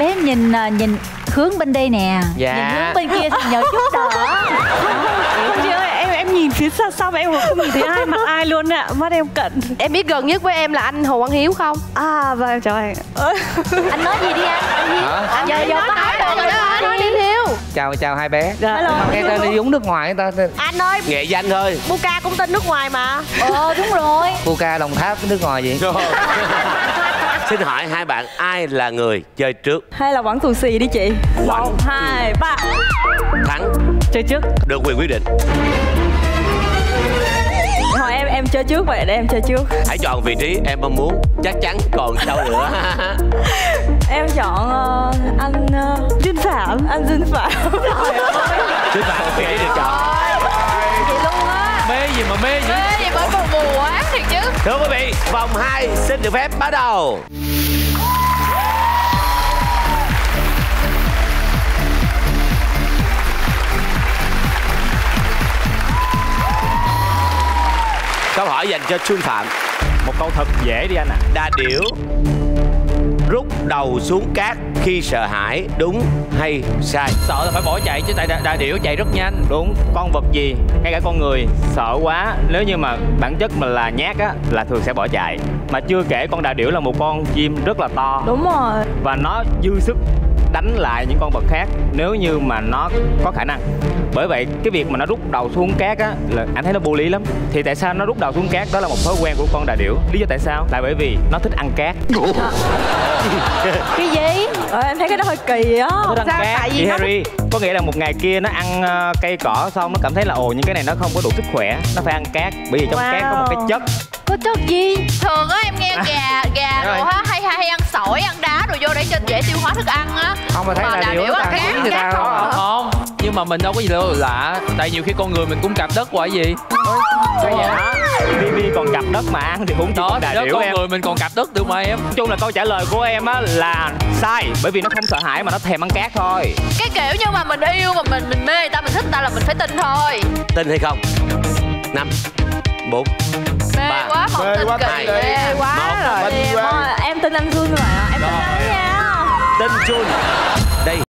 Bé nhìn hướng bên đây nè. Dạ. Nhìn hướng bên kia thì nhờ chút đỡ. Không chị ơi, em nhìn phía sau em không nhìn thấy ai, mặt ai luôn ạ. Mắt em cận. Em biết gần nhất với em là anh Hồ Quang Hiếu không? À vâng, trời ơi. Anh nói gì đi anh? Anh Hiếu. Giờ có hỏi được rồi đó. Nói đi Hiếu. Chào hai bé. Dạ. Nghe ta đi uống nước ngoài ta. Anh ơi, Nghệ danh thôi. Buka cũng tên nước ngoài mà. Đúng rồi. Coca Đồng Tháp cái nước ngoài gì? Xin hỏi hai bạn ai là người chơi trước? Hay là quán tù xì đi chị. 1, 2, 3. Thắng Chơi trước. được quyền quyết định. Hỏi em chơi trước vậy, để em chơi trước. Hãy chọn vị trí em mong muốn. Chắc chắn còn đâu nữa. Em chọn anh Dinh Phạm. Anh Dinh Phạm. Xin bạn vị trí được chọn. Chị luôn á. Mê gì mà mê dữ? Ê, vậy bởi mù quá thiệt chứ. Thưa quý vị, vòng 2 xin được phép bắt đầu. Câu hỏi dành cho Xuân Phạm. Một câu thật dễ đi anh ạ. Đà điểu rút đầu xuống cát khi sợ hãi, đúng hay sai? Sợ là phải bỏ chạy chứ tại đà điểu chạy rất nhanh. Đúng. Con vật gì, ngay cả con người sợ quá, nếu như mà bản chất mà là nhát á là thường sẽ bỏ chạy. Mà chưa kể con đà điểu là một con chim rất là to. Đúng rồi. Và nó dư sức đánh lại những con vật khác nếu như mà nó có khả năng. Bởi vậy cái việc mà nó rút đầu xuống cát á là anh thấy nó vô lý lắm. Thì tại sao nó rút đầu xuống cát? Đó là một thói quen của con đà điểu. Lý do tại sao? Là bởi vì nó thích ăn cát. Cái gì? Em thấy cái đó hơi kỳ á. Nó thích ăn Sao? cát. Tại vì Chị nó Harry, có nghĩa là một ngày kia nó ăn cây cỏ xong nó cảm thấy là những cái này nó không có đủ sức khỏe, nó phải ăn cát. Bởi vì trong cát có một cái chất. Có chất gì? Thường á em nghe gà Rồi. đồ á hay ăn sỏi, ăn đá rồi vô để cho dễ tiêu hóa thức ăn á. Không mà thấy Mà đà đà điểu điểu nó ăn ta cát, người ta cát không à? Không, nhưng mà mình đâu có gì đâu lạ. Tại nhiều khi con người mình cũng cạp đất quả gì. Sao vậy? Vivi còn cặp đất mà ăn thì cũng chỉ Đó, con đà thì đó điểu con em. người mình còn cạp đất được mà em. Nói chung là câu trả lời của em á là sai. Bởi vì nó không sợ hãi mà nó thèm ăn cát thôi. Cái kiểu như mà mình yêu mà mình mê người ta, mình thích người ta là mình phải tin thôi. Tin hay không? 5, 4, Mê 3, quá, một mê tin quá, kỳ. tin kỳ. Mê quá Một. rồi. Tin quá. Em tin anh Jun rồi ạ. Em tin anh nha. Tin Jun. Đây